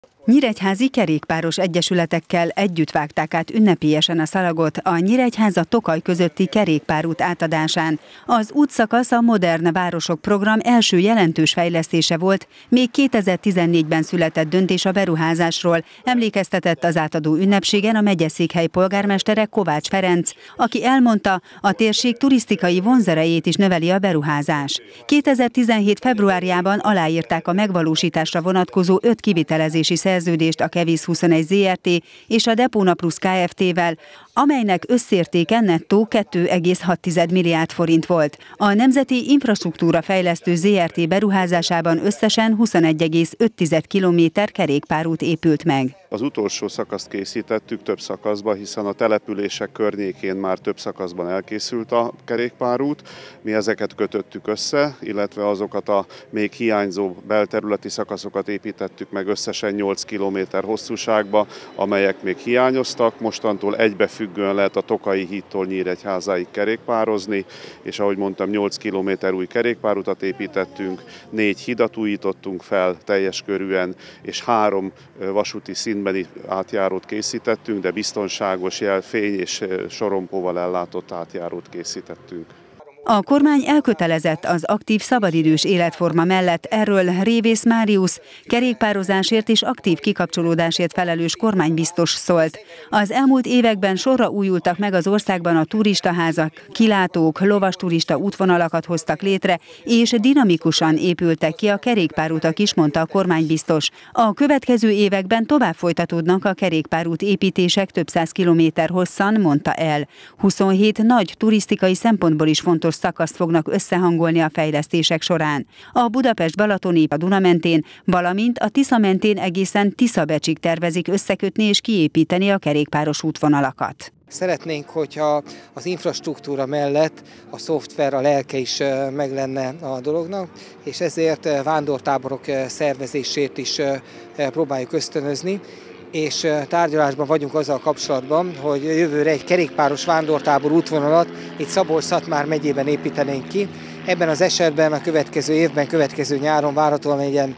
Nyíregyházi kerékpáros egyesületekkel együtt vágták át ünnepélyesen a szalagot a Nyíregyháza-Tokaj közötti kerékpárút átadásán. Az útszakasz a Modern Városok program első jelentős fejlesztése volt, még 2014-ben született döntés a beruházásról, emlékeztetett az átadó ünnepségen a megyeszékhely polgármestere Kovács Ferenc, aki elmondta, a térség turisztikai vonzerejét is növeli a beruházás. 2017. februárjában aláírták a megvalósításra vonatkozó 5 kivitelezési szerződést a Kevisz 21 Zrt. És a Depóna Plus Kft-vel, amelynek összértéke nettó 2,6 milliárd forint volt. A Nemzeti Infrastruktúra Fejlesztő Zrt. Beruházásában összesen 21,5 kilométer kerékpárút épült meg. Az utolsó szakaszt készítettük több szakaszba, hiszen a települések környékén már több szakaszban elkészült a kerékpárút. Mi ezeket kötöttük össze, illetve azokat a még hiányzó belterületi szakaszokat építettük meg összesen 8 kilométer hosszúságba, amelyek még hiányoztak. Mostantól egybefüggően lehet a Tokaji hídtól Nyíregyházáig kerékpározni, és ahogy mondtam, 8 kilométer új kerékpárutat építettünk, 4 hidat újítottunk fel teljes körűen, és 3 vasúti szintbeli átjárót készítettünk, de biztonságos jelfény és sorompóval ellátott átjárót készítettünk. A kormány elkötelezett az aktív szabadidős életforma mellett, erről Révész Máriusz, kerékpározásért és aktív kikapcsolódásért felelős kormánybiztos szólt. Az elmúlt években sorra újultak meg az országban a turistaházak, kilátók, lovasturista útvonalakat hoztak létre, és dinamikusan épültek ki a kerékpárutak is, mondta a kormánybiztos. A következő években tovább folytatódnak a kerékpárút építések több száz kilométer hosszan, mondta el. 27 nagy turisztikai szempontból is fontos szakaszt fognak összehangolni a fejlesztések során. A Budapest-Balatoni, a Duna mentén, valamint a Tisza mentén egészen Tiszabecsig tervezik összekötni és kiépíteni a kerékpáros útvonalakat. Szeretnénk, hogyha az infrastruktúra mellett a szoftver, a lelke is meg lenne a dolognak, és ezért vándortáborok szervezését is próbáljuk ösztönözni, és tárgyalásban vagyunk azzal kapcsolatban, hogy jövőre egy kerékpáros vándortábor útvonalat itt Szabolcs-Szatmár megyében építenénk ki. Ebben az esetben a következő évben, következő nyáron várhatóan egy ilyen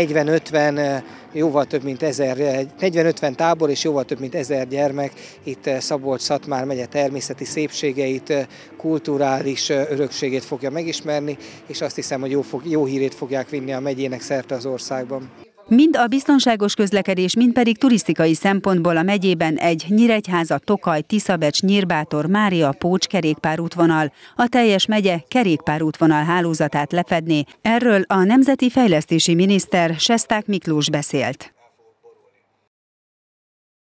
40-50, jóval több mint 40-50 tábor és jóval több mint 1000 gyermek itt Szabolcs-Szatmár megye természeti szépségeit, kulturális örökségét fogja megismerni, és azt hiszem, hogy jó hírét fogják vinni a megyének szerte az országban. Mind a biztonságos közlekedés, mind pedig turisztikai szempontból a megyében egy Nyíregyháza-Tokaj-Tiszabecs-Nyírbátor-Mária-Pócs kerékpárútvonal, a teljes megye kerékpárútvonal hálózatát lefedné. Erről a nemzeti fejlesztési miniszter Sesták Miklós beszélt.